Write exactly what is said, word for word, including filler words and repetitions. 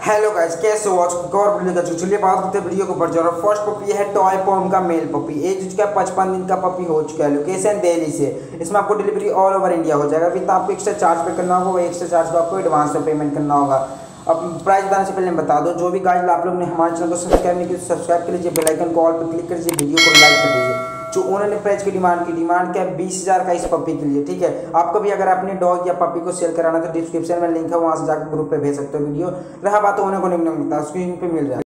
Hello guys, कैसे हो? आज एक और वीडियो का चलिए बात करते हैं वीडियो को बढ़ जा रहा है। फर्स्ट पपी है टॉय पॉम का मेल पपी, एज हो चुका है पचपन दिन का पपी हो चुका है। लोकेशन दिल्ली से। इसमें आपको डिलीवरी ऑल ओवर इंडिया हो जाएगा। विद आपको एक्स्ट्रा चार्ज पे करना होगा, वो एक्स्ट्रा चार्ज को आपको एडवांस में पेमेंट करना होगा। अब प्राइस बताने से पहले मैं बता दो, जो भी गाइस आप लोग ने हमारे चैनल को सब्सक्राइब नहीं किया सब्सक्राइब कर लीजिए, बेल आइकन को ऑल पर क्लिक कर लीजिए, वीडियो को लाइक कर दीजिए। जो उन्होंने प्राइस की डिमांड की डिमांड क्या है बीस हजार का इस पपी के लिए, ठीक है। आपको भी अगर अपने डॉग या पपी को सेल कराना तो डिस्क्रिप्शन में लिंक है, वहां से जाकर ग्रुप पे भेज सकते हो वीडियो। रहा बात होने को नहीं मिलता, स्क्रीन पे मिल रहा है।